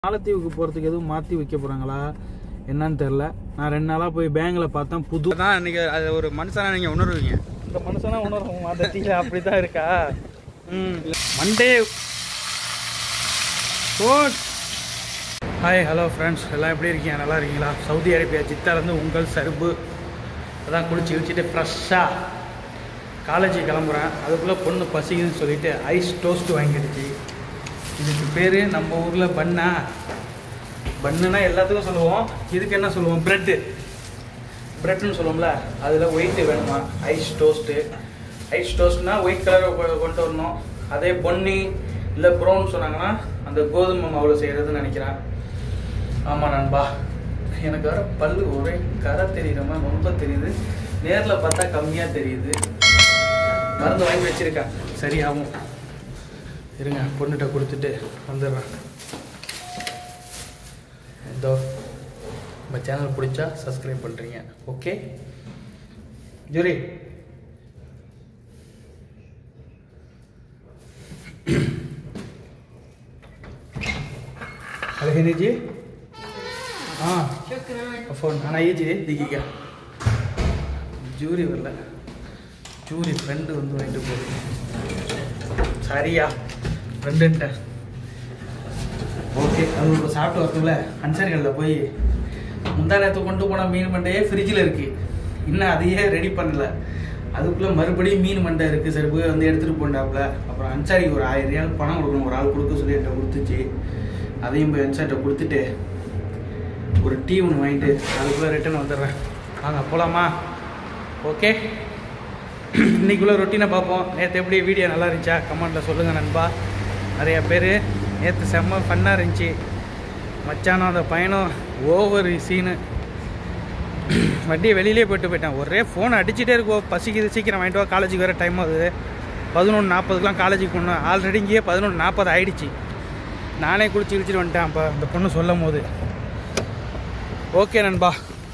மாலத்தீவுக்கு போகிறதுக்கு எதுவும் மாற்றி வைக்க போகிறாங்களா என்னன்னு தெரில. நான் 2 நாளாக போய் பேங்கில் பார்த்தேன். புது தான் இன்றைக்கி அது ஒரு மனுஷனாக நீங்கள் உணர்வீங்க. இந்த மனுஷனாக உணர்வோம் மாதத்தில் அப்படி தான் இருக்கா. மண்டே கோட். ஹாய் ஹலோ ஃப்ரெண்ட்ஸ், எல்லாம் எப்படி இருக்கீங்க? நல்லா இருக்கீங்களா? சவுதி அரேபியா ஜித்தாலேருந்து உங்கள் சருப்பு. அதான் குளிச்சு வச்சுட்டு ஃப்ரெஷ்ஷாக காலேஜுக்கு கிளம்புறேன். அதுக்குள்ளே பொண்ணு பசிக்குதுன்னு சொல்லிவிட்டு ஐஸ் டோஸ்ட்டு வாங்கிடுச்சு. இதுக்கு பேர் நம்ம ஊரில் பன்னுனா எல்லாத்துக்கும் சொல்லுவோம். இதுக்கு என்ன சொல்லுவோம்? ப்ரெட்டுன்னு சொல்லுவோம்ல, அதில் ஒயிட்டு வேணுமா? ஐஸ் டோஸ்ட்னா ஒயிட் கலரை கொண்டு வரணும். அதே பொன்னி இல்லை ப்ரௌன் சொன்னாங்கன்னா அந்த கோதுமை மாவில் செய்கிறதுன்னு நினைக்கிறேன். ஆமாம் நண்பா, எனக்கு வர பல்லு ஒரே கரை தெரியுற மாதிரி ரொம்ப தெரியுது. நேரில் பார்த்தா கம்மியாக தெரியுது. மருந்து வாங்கி வச்சுருக்கேன், சரியாகும். இருங்க, பொண்ணுகிட்ட கொடுத்துட்டு வந்துடுறேன். இதோ நம்ம சேனல் பிடிச்சா சப்ஸ்கிரைப் பண்ணுறீங்க. Okay jury. अलहनी जी हाँ फ़ोन आना ये जी दिखेगा. जूरी वरला जूरी फ्रेंड வந்து வாங்கிட்டு போகுது. சரியா ஃப்ரெண்டுன்ட்ட. ஓகே, அது இப்போ சாப்பிட்டு வரதுக்குள்ள அன்சாரிகளில் போய் முந்தா நேரத்தை கொண்டு போனால் மீன் மண்டையே ஃப்ரிட்ஜில் இருக்குது. இன்னும் அதையே ரெடி பண்ணலை. அதுக்குள்ளே மறுபடியும் மீன் மண்டை இருக்குது. சரி போய் வந்து எடுத்துகிட்டு போண்டாப்புல. அப்புறம் அன்சாரிக்கு ஒரு 1000 ரியால் பணம் கொடுக்கணும். ஒரு ஆள் கொடுக்க சொல்லி என்கிட்ட கொடுத்துச்சு. அதையும் போய் அன்சார்கிட்ட கொடுத்துட்டு ஒரு டீ ஒன்று வாங்கிட்டு அதுக்குள்ளே ரிட்டன் வந்துடுறேன். வாங்க போகலாமா? ஓகே, இன்றைக்குள்ளே ரொட்டீனை பார்ப்போம். நேற்று எப்படி வீடியோ நல்லா இருந்துச்சா கமெண்ட்டில் சொல்லுங்கள் நண்பா. நிறையா பேர் நேற்று செம்ம ஃபன்னாக இருந்துச்சு. மச்சானோ அந்த பையனும் ஓவர் சீனு. வண்டியை வெளியிலே போயிட்டேன். ஒரே ஃபோன் அடிச்சுட்டே இருக்கும். பசிக்குது, சீக்கிரம் வாங்கிட்டு வா, காலேஜுக்கு வேறு டைம் ஆகுது. 11:40க்குலாம் காலேஜுக்கு போகணும். ஆல்ரெடி இங்கேயே 11:40 ஆகிடுச்சு. நானே குளிச்சுட்டு வந்துட்டேன் அப்போ அந்த பொண்ணு சொல்லும் போது. ஓகே நண்பா,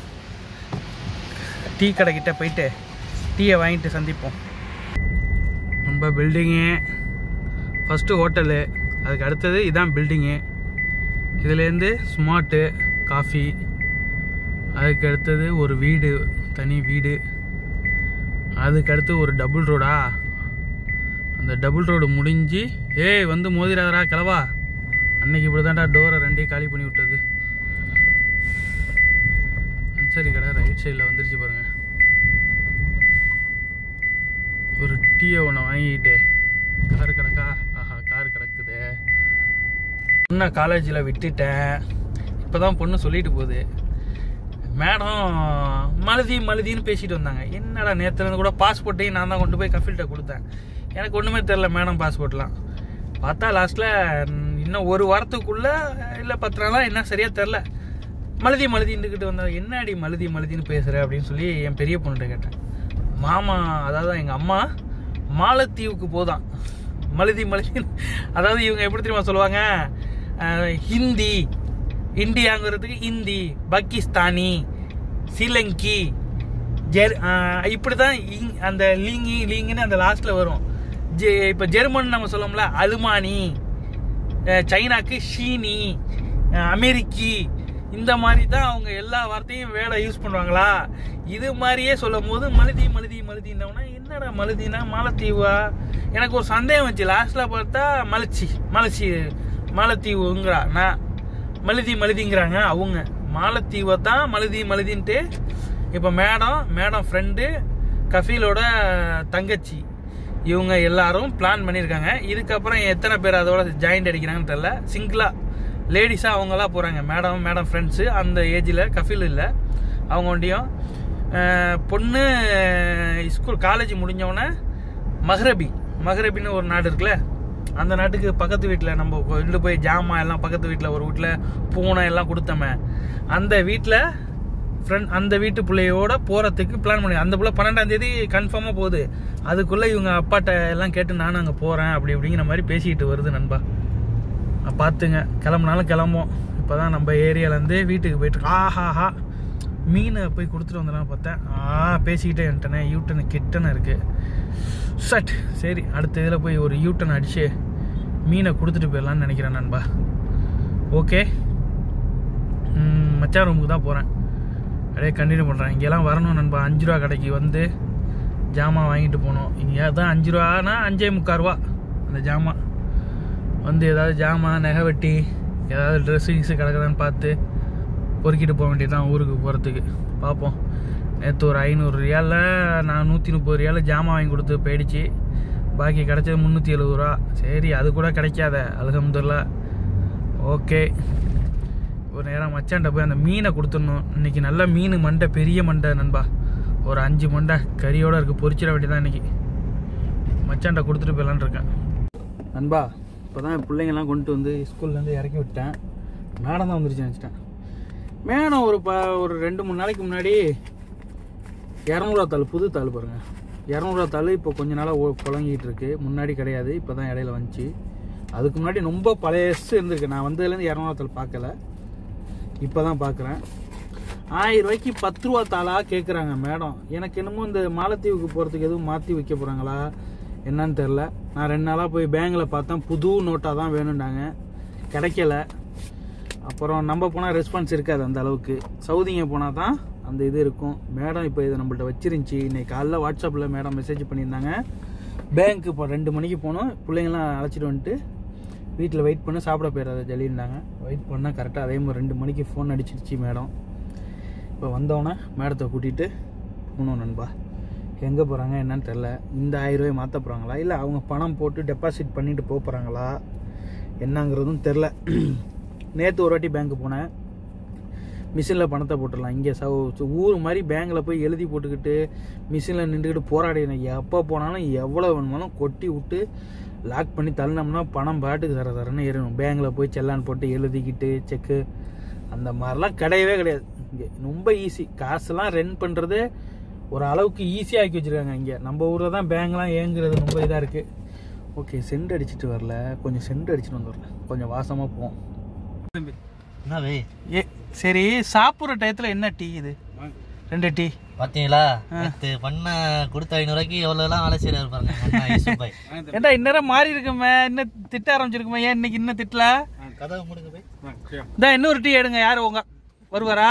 டீ கடைக்கிட்ட போயிட்டு டீயை வாங்கிட்டு சந்திப்போம். நம்ம பில்டிங்கு ஃபஸ்ட்டு ஹோட்டலு, அதுக்கு அடுத்தது இதான் பில்டிங்கு. இதுலேருந்து ஸ்மார்ட்டு காஃபி, அதுக்கு அடுத்தது ஒரு வீடு, தனி வீடு. அதுக்கு அடுத்து ஒரு டபுள் ரோடா. அந்த டபுள் ரோடு முடிஞ்சு வந்து மோதிராதரா கிளவா. அன்னைக்கு இப்படி தான்டா டோரை 2 காலி பண்ணி விட்டது. சரி, கடை ரைட் சைடில் வந்துருச்சு பாருங்கள். ஒரு டீயை ஒன்று வாங்கிட்டு காரு கிடக்கா. ஆஹா, காரு கிடக்குது. இன்னும் காலேஜில் விட்டுட்டேன். இப்போ தான் பொண்ணு சொல்லிட்டு போகுது. மேடம் மழுதின்னு பேசிட்டு வந்தாங்க. என்னடா நேற்றுலேருந்து கூட பாஸ்போர்ட்டையும் நான் தான் கொண்டு போய் கஃபில்கிட்ட கொடுத்தேன். எனக்கு ஒன்றுமே தெரில மேடம் பாஸ்போர்ட்லாம். பார்த்தா லாஸ்ட்டில் இன்னும் ஒரு வாரத்துக்குள்ளே இல்லை 10 நாளாக என்ன சரியாக தெரில மழுதின்னுக்கிட்டு வந்தாங்க. என்னடி மழுதின்னு பேசுகிற அப்படின்னு சொல்லி என் பெரிய பொண்ணுகிட்ட கேட்டேன். மாமா, அதாவது எங்கள் அம்மா மாலத்தீவுக்கு போதான் மழுதின்னு. அதாவது இவங்க எப்படி தெரியுமா சொல்லுவாங்க? ஹிந்தி, இந்தியாங்கிறதுக்கு ஹிந்தி, பாகிஸ்தானி, ஸ்ரீலங்கி, இப்படி தான் அந்த லீங்குன்னு அந்த லாஸ்ட்டில் வரும். இப்போ ஜெர்மன் நம்ம சொல்லுவோம்ல, அலுமானி, சைனாக்கு ஷீனி, அமெரிக்கி, இந்த மாதிரி தான் அவங்க எல்லா வார்த்தையும் வேலை யூஸ் பண்ணுவாங்களா. இது மாதிரியே சொல்லும் போது மழுதின்னா என்னடா மழுதினா மாலத்தீவா? எனக்கு ஒரு சந்தேகம் வந்துச்சு. லாஸ்ட்டில் பார்த்தா மாலத்தீவுங்கிறா. நான் மழுதிங்கிறாங்க அவங்க. மாலத்தீவை தான் மழுதின்ட்டு. இப்போ மேடம் ஃப்ரெண்டு, கஃபீலோட தங்கச்சி, இவங்க எல்லாரும் பிளான் பண்ணியிருக்காங்க. இதுக்கப்புறம் எத்தனை பேர் அதோட ஜாயிண்ட் அடிக்கிறாங்கன்னு தெரில. சிங்கிளாக லேடிஸாக அவங்களாம் போகிறாங்க. மேடம் ஃப்ரெண்ட்ஸு அந்த ஏஜில். கஃபீல் இல்லை அவங்க ஒண்டியும். பொண்ணு ஸ்கூல் காலேஜ் முடிஞ்சவொடனே மஹ்ரபின்னு ஒரு நாடு இருக்குல்ல, அந்த நாட்டுக்கு பக்கத்து வீட்டில் நம்ம கொண்டு போய் ஜாமான் எல்லாம் பக்கத்து வீட்டில் ஒரு வீட்டில் பூனை எல்லாம் கொடுத்தோமே, அந்த வீட்டில் அந்த வீட்டு பிள்ளையோட போகிறதுக்கு பிளான் பண்ணி. அந்த பிள்ளை 12ஆம் தேதி கன்ஃபார்மாக போகுது. அதுக்குள்ளே இவங்க அப்பாட்ட எல்லாம் கேட்டு நானும் அங்கே போகிறேன் அப்படிங்கிற மாதிரி பேசிக்கிட்டு வருது நண்பா. பார்த்துங்க, கிளம்புனாலும் கிளம்போம். இப்போ தான் நம்ம ஏரியாவிலேருந்து வீட்டுக்கு போயிட்டு ஆஹாஹா மீனை போய் கொடுத்துட்டு வந்துடலாம் பார்த்தேன். பேசிக்கிட்டே வந்துட்டேனே. யூட்டனு கிட்டன்னு இருக்குது. சரி, அடுத்த இதில் போய் ஒரு யூட்டன் அடித்து மீனை கொடுத்துட்டு போயிடலான்னு நினைக்கிறேன் நண்பா. ஓகே, மச்சான் ரூமுக்கு தான் போகிறேன். அப்படியே கண்டினியூ பண்ணுறேன். இங்கெல்லாம் வரணும் நண்பா. 5 ரூபா கடைக்கு வந்து ஜாமான் வாங்கிட்டு போகணும். இங்கே தான் 5 ரூபானா 5.25 ரூபா அந்த ஜாமான். வந்து ஏதாவது ஜாமான் நகை வெட்டி ஏதாவது ட்ரெஸ்ஸு கிஸ்ஸு கிடக்குதான்னு பார்த்து பொறுக்கிட்டு போக வேண்டியதுதான் ஊருக்கு போகிறதுக்கு. பார்ப்போம். நேற்று ஒரு 500 ரியாலில் நான் 130 ரியாலில் ஜாமான் வாங்கி கொடுத்து போயிடுச்சு. பாக்கி கிடச்சது 370 ரூபா. சரி, அது கூட கிடைக்காத, அல்ஹம்துலில்லாஹ். ஓகே, ஒரு நேரம் மச்சான்ட்ட போய் அந்த மீனை கொடுத்துடணும். இன்றைக்கி நல்ல மீன் மண்டை, பெரிய மண்டை நண்பா. ஒரு 5 மண்டை கறியோடு இருக்குது. பொரிச்சிட வேண்டியதான் இன்றைக்கி. மச்சான்ட்ட கொடுத்துட்டு போயிடலான்னு இருக்கேன் நண்பா. இப்போ தான் பிள்ளைங்கள்லாம் கொண்டு வந்து ஸ்கூல்லேருந்து இறக்கி விட்டேன். மேடம் தான் வந்துருச்சு நினச்சிட்டேன். மேடம் ஒரு 2-3 நாளைக்கு முன்னாடி 200 ரூபா தாள், புது தாள் பாருங்கள். 200 ரூபா தாள் இப்போ கொஞ்ச நாளாக புழங்கிட்டு இருக்கு. முன்னாடி கிடையாது, இப்போ தான் இடையில வந்துச்சு. அதுக்கு முன்னாடி ரொம்ப பழையசு இருந்திருக்கு. நான் வந்ததுலேருந்து 200 ரூபா தாள் பார்க்கல, இப்போ தான் பார்க்குறேன். 1000 ரூபாய்க்கு 10 ரூபா தாளாக கேட்குறாங்க மேடம். எனக்கு என்னமோ இந்த மாலத்தீவுக்கு போகிறதுக்கு எதுவும் மாற்றி வைக்க போகிறாங்களா என்னன்னு தெரில. நான் 2 நாளாக போய் பேங்கில் பார்த்தேன், புது நோட்டாக தான் வேணும்னாங்க, கிடைக்கல. அப்புறம் நம்ம போனால் ரெஸ்பான்ஸ் இருக்காது அந்த அளவுக்கு. சவுதிங்க போனால் தான் அந்த இது இருக்கும். மேடம் இப்போ இதை நம்மள்ட்ட வச்சிருந்துச்சி. இன்றைக்கி காலைல வாட்ஸ்அப்பில் மேடம் மெசேஜ் பண்ணியிருந்தாங்க. பேங்க்கு இப்போ 2 மணிக்கு போகணும், பிள்ளைங்களாம் அழைச்சிட்டு வந்துட்டு வீட்டில் வெயிட் பண்ண, சாப்பிட போயிடாத ஜல்லியிருந்தாங்க. வெயிட் பண்ணால் கரெக்டாக அதே மாதிரி 2 மணிக்கு ஃபோன் அடிச்சிருச்சு மேடம். இப்போ வந்தோடனே மேடத்தை கூட்டிகிட்டு போகணும் நண்பா. எங்கே போகிறாங்க என்னன்னு தெரில. இந்த 1000 ரூபாய் மாற்ற போகிறாங்களா, இல்லை அவங்க பணம் போட்டு டெபாசிட் பண்ணிட்டு போக போகிறாங்களா என்னங்கிறதும் தெரில. நேற்று ஒரு வாட்டி பேங்க்கு போனேன். மிஷினில் பணத்தை போட்டுடலாம். இங்கே ஊர் மாதிரி பேங்கில் போய் எழுதி போட்டுக்கிட்டு மிஷினில் நின்றுக்கிட்டு போராடினேன். எப்போ போனாலும் எவ்வளோ வேணுமாலும் கொட்டி விட்டு லாக் பண்ணி தள்ளினோம்னா பணம் பாட்டுக்கு தரன்னு ஏறணும். பேங்கில் போய் செல்லான் போட்டு எழுதிக்கிட்டு செக்கு அந்த மாதிரிலாம் கிடையவே கிடையாது. இங்கே ரொம்ப ஈஸி. காசுலாம் ரெண்ட் பண்ணுறது ஒரு அளவுக்கு ஈஸியாக ஆக்கி வச்சுருக்காங்க இங்கே. நம்ம ஊரில் தான் பேங்க்லாம் ஏங்குறது ரொம்ப இதாக இருக்குது. ஓகே, சென்ட் அடிச்சுட்டு வரல, கொஞ்சம் சென்ட் அடிச்சுட்டு வந்து வரல, கொஞ்சம் வாசமாக போவோம். ஏ சரி, சாப்பிட்ற டயத்தில் என்ன டீ இது? 2 டீ பாத்தீங்களா? பண்ண கொடுத்த 500 ரூபாய்க்கு எவ்வளோலாம் வேலை செய்யறாரு பாருங்க. ஏண்டா இந்நேரம் மாறி இருக்குமே, இன்னும் திட்ட ஆரம்பிச்சிருக்குமே, ஏன் இன்னைக்கு இன்னும் திட்டல? கதவை முடிங்க போய். இதான் இன்னொரு டீ எடுங்க. யாரு உங்க வருவாரா?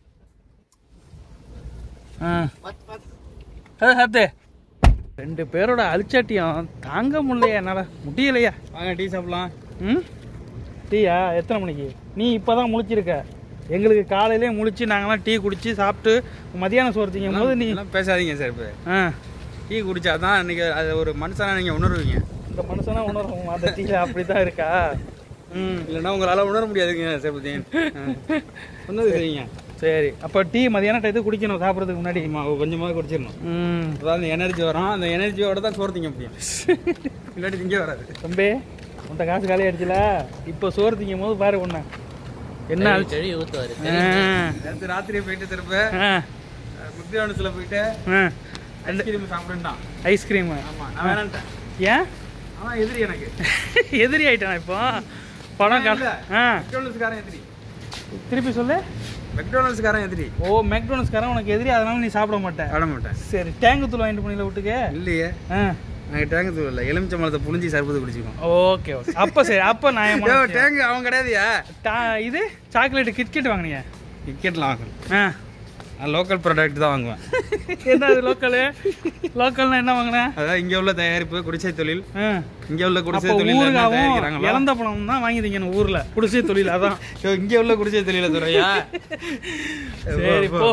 ஹத்து 2 பேரோட அழிச்சாட்டியம் தாங்க முடியலையா, என்னால முடியலையா. வாங்க டீ சாப்பிடலாம். டீயா? எத்தனை மணிக்கு? நீ இப்போதான் முழிச்சிருக்க. எங்களுக்கு காலையிலே முழிச்சு நாங்களாம் டீ குடிச்சு சாப்பிட்டு மதியானம் சோறு திங்கும் போது நீ பேசாதீங்க சார். இப்போ டீ குடிச்சாதான் இன்னைக்கு அது ஒரு மனுஷனா நீங்கள் உணர்வீங்க. இந்த மனுஷனா உணர்வோம் அந்த டீ. அப்படி தான் இருக்கா? இல்லைன்னா உங்களால் உணர முடியாதுங்க சேபத்தியன். ஒன்றும் சரிங்க. சரி, அப்போ டீ மதியானம் டயத்துக்கு குடிக்கணும் சாப்பிட்றதுக்கு முன்னாடி. கொஞ்சமாக குடிச்சிடணும். அதான் அந்த எனர்ஜி வரும். அந்த எனர்ஜியோட தான் சோறு திங்க முடியும். இல்லாட்டி திங்க வராது. தம்பி, உன்ட்ட காசு காலி ஆயிடுச்சுல, இப்போ சோறு திங்கும் போது பாரு ஒன்று என்ன ஊற்றுவாரு. நேற்று ராத்திரியே போயிட்டு திரும்ப முக்திவானத்தில் போயிட்டு ஐஸ்கிரீம் சாப்பிடுட்டான். ஐஸ்கிரீம்? ஆமாம், நான் வேணான்ட்டேன். ஏன்? ஆனால் எதிரி எனக்கு. எதிரி ஆயிட்டான் இப்போ படம். மெக்டோனல்ஸ்காரன் எதிரி. திருப்பி சொல்லு. மெக்டோனல்ஸ்காரன் எதிரி. ஓ, மெக்டோனல்ஸ்காரன் உனக்கு எதிரி, அதனால நீ சாப்பிட மாட்டேன். சரி, டேங்கு தூள் வாங்கிட்டு போனீங்களா வீட்டுக்கு? இல்லையே, நாங்கள் டேங்கு தூள் இல்லை, எலுமிச்சம்பழத்தை புளிஞ்சி சர்பத்து குடிச்சிக்கோம். Okay okay. அப்போ சரி, அப்போ நான் டேங்கு அவன் கிடையாதுயா. இது சாக்லேட் கிட்கெட் வாங்கினீங்க? கிட்கெட்லாம் வாங்கணும். நான் லோக்கல் ப்ராடக்ட் தான் வாங்குவேன். என்ன அது லோக்கலு? லோக்கல்னா என்ன வாங்கினேன்? அதாவது இங்கே உள்ள தயாரிப்பு குடிசை தொழில். இங்கே உள்ள குடிசை தொழில் தயாரிக்கிறாங்க. இறந்த பணம் தான் வாங்கிட்டீங்க ஊரில் குடிசை தொழில். அதான் இங்கே உள்ள குடிசை தொழில துறையா? சரி போ.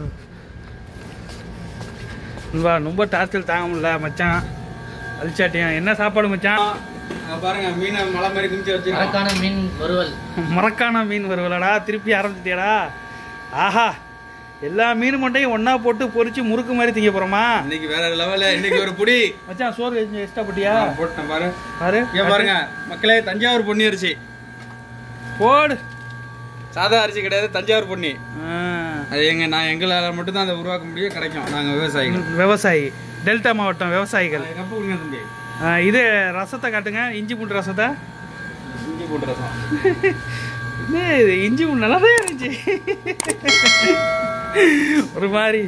ரொம்ப டார்ச்சல் தாங்க முடியல மச்சான். அழிச்சாட்டியான். என்ன சாப்பாடு மச்சான்? பாருங்க, மீனை மலை மாதிரி குமிச்சு வச்சு மரக்கான மீன் வறுவல். மரக்கான மீன் வறுவலடா? திருப்பி ஆரம்பிச்சிட்டியாடா? ஆஹா, எல்லா மீன் மண்டையும் ஒன்னா போட்டு பொரிச்சு முறுக்கு மாதிரி திங்க போறோமா? இன்னைக்கு வேற லெவல்ல. இன்னைக்கு ஒரு புடி மச்சான் சோறு எக்ஸ்ட்ரா போட்டியா? போட்டேன் பாரு. பாரு இங்க பாருங்க மக்களே, தஞ்சாவூர் பொன்னி அரிசி போடு. சாதா அரிசி கிடையாது, தஞ்சாவூர் பொன்னி. அது எங்களால் மட்டும் தான் அதை உருவாக்க முடியும். கிடைக்கும். நாங்கள் விவசாயி, டெல்டா மாவட்டம் விவசாயிகள். கப்பு கொடுங்க தம்பி. இது ரசத்தை காட்டுங்க. இஞ்சி பூண்டு ரசத்தை. இஞ்சி பூண்டு ரசம். இது இஞ்சி பூண்டு நல்லா தான் இருந்துச்சு. ஒரு மாதிரி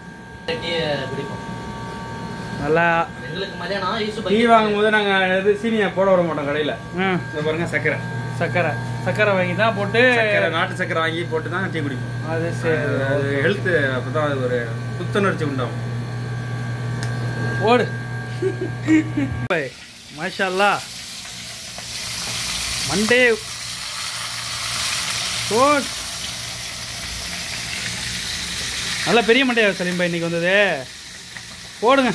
நல்லா. எங்களுக்கு மதியானம் டீ வாங்கும் போது நாங்கள் சீனியை போட விட மாட்டோம் கடையில். பாருங்க, சக்கரை சக்கரை வாங்கி தான் போட்டு நாட்டு சக்கரை வாங்கி போட்டு தான் டீ குடிப்போம். அது சரி. ஹெல்த்து அப்போ தான் அது ஒரு புத்துணர்ச்சி உண்டாகும். ஓடு. மாஷா அல்லாஹ். மண்டே ஓட். நல்ல பெரிய மண்டையா சலீம் பாய் இன்னைக்கு வந்தது. போடுங்க.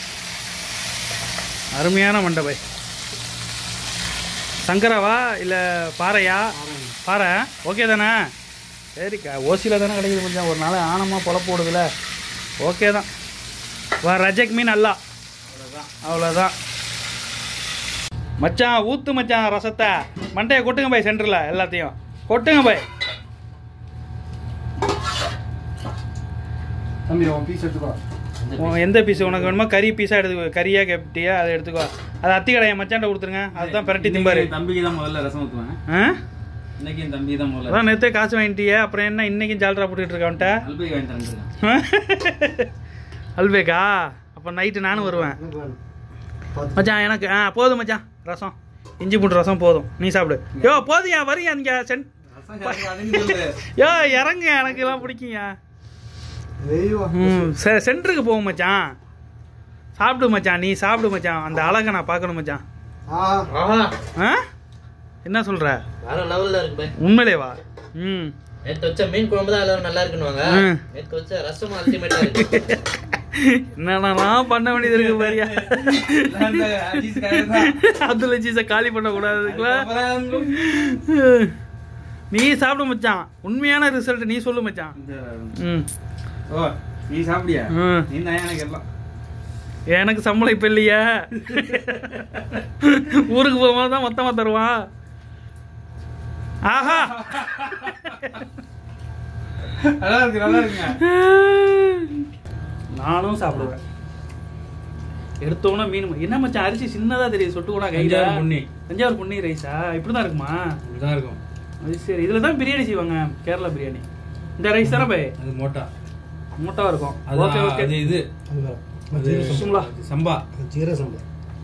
அருமையான மண்டை பாய். சங்கராவா இல்லை பாறையா? பாறை ஓகே தானே? சரிக்கா, ஓசியில் தானே கிடைக்குது. கொஞ்சம் ஒரு நாள் ஆனமாக பொழப்பு போடுதுல. ஓகே தான். வா ரஜக் மீன் அல்லா. அவ்வளோதான் மச்சான். ஊற்று மச்சான் ரசத்தை. மண்டையை கொட்டுங்க பாய். சென்டரில் எல்லாத்தையும் கொட்டுங்க பாய். தம்பி உன் பீஸ் எடுத்துக்கோ. எந்த பீஸ் உனக்கு வேணுமா? கறி பீஸாக எடுத்துக்கோ. கறியாக கேப்டியா அதை எடுத்துக்கோ. அது அத்தி கடையை மச்சான்ட்ட கொடுத்துருங்க. அதுதான் பெரட்டி திம்பாரு. தம்பிக்கு தான் முதல்ல ரசம் ஊற்றுவேன். இன்னைக்கு தம்பி தான் முதல்ல. அதான் நேற்றே காசு வாங்கிட்டியே, அப்புறம் என்ன இன்னைக்கும் ஜால்ரா போட்டுக்கிட்டு இருக்கான்ட்ட? அல்பேக் வாங்கி தரேன். அல்பேக்கா? அப்போ நைட்டு நானும் வருவேன் மச்சான். எனக்கு போதும் மச்சான். ரசம் இஞ்சி பூண்டு ரசம் போதும். நீ சாப்பிடு. யோ போதும். வரீங்க நீங்கள் யோ இறங்க. எனக்கு எல்லாம் பிடிக்குங்க. சென்டருக்கு போகும் மச்சான். சாப்பிடு மச்சான். நீ சாப்பிடு மச்சான். அந்த அழகை நான் பார்க்கணும் மச்சான். என்ன சொல்ற? வேற லெவல்ல இருக்கு பை. உண்மையிலேவா? நேத்து வச்ச மீன் குழம்பு தான் எல்லாரும் நல்லா இருக்குன்னுவாங்க. நேத்து வச்ச ரசம் அல்டிமேட்டா இருக்கு. என்னன்னா பண்ண வேண்டியது இருக்கு பாரியா. அதுல சீஸை காலி பண்ண கூடாதுங்களா? நீ சாப்பிடு மச்சான். உண்மையான ரிசல்ட் நீ சொல்லு மச்சான். ஓ நீ சாப்பிடியா? நீ தான் எனக்கு எல்லாம். எனக்கு சம்பளம் இப்ப இல்லையா? ஊருக்கு போகும்போது தான் மொத்தமா தருவான். ஆஹா நல்லா இருக்கு, நல்லா இருக்குங்க. நானும் சாப்பிடுவேன். எடுத்தோன்னா மீன். என்ன மச்சான் அரிசி சின்னதா தெரியுது. சொட்டு கூட கையில. தஞ்சாவூர் பொன்னி ரைஸா? இப்படிதான் இருக்குமா? இப்படிதான் இருக்கும். அது சரி. இதுல தான் பிரியாணி செய்வாங்க. கேரளா பிரியாணி. இந்த ரைஸ் தானே பை? அது மோட்டாவா இருக்கும். Okay okay. இது சம்பா. ஜீரக சம்பா.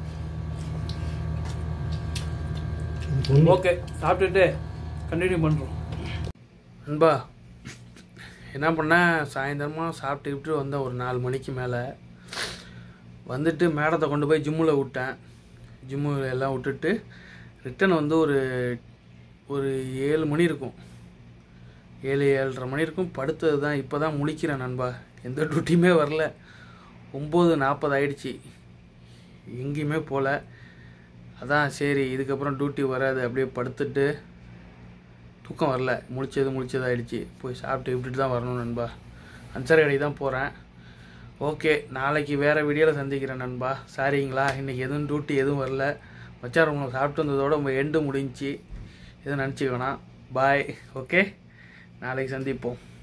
ஓகே, சாப்பிட்டுட்டு கண்டினியூ பண்ணுறோம். அன்பா என்ன பண்ணேன்? சாயந்தரமாக சாப்பிட்டுக்கிட்டு வந்தேன் ஒரு 4 மணிக்கு மேலே. வந்துட்டு மேடத்தை கொண்டு போய் ஜிம்மில் விட்டேன். ஜிம்மில் எல்லாம் விட்டுட்டு ரிட்டன் வந்து ஒரு 7 மணி இருக்கும். 7-7:30 மணி இருக்கும். படுத்தது தான். இப்போ தான் முழிக்கிறேன் நண்பா. எந்த டியூட்டியுமே வரல. 9:40 ஆயிடுச்சு. எங்கேயுமே போகல. அதான் சரி இதுக்கப்புறம் டியூட்டி வராது. அப்படியே படுத்துட்டு தூக்கம் வரல. முழிச்சது ஆகிடுச்சு. போய் சாப்பிட்டு விட்டுட்டு தான் வரணும் நண்பா. அன்சாரி கடைக்கு தான் போகிறேன். ஓகே, நாளைக்கு வேறு வீடியோவில் சந்திக்கிறேன் நண்பா. சாரிங்களா, இன்றைக்கி எதுவும் டியூட்டி எதுவும் வரல. மச்சான் உங்களை சாப்பிட்டு வந்ததோட உங்கள் எண்டு முடிஞ்சு எதுவும் நினச்சிக்க வேணாம். பாய். ஓகே, நாளைக்கு சந்திப்போம்.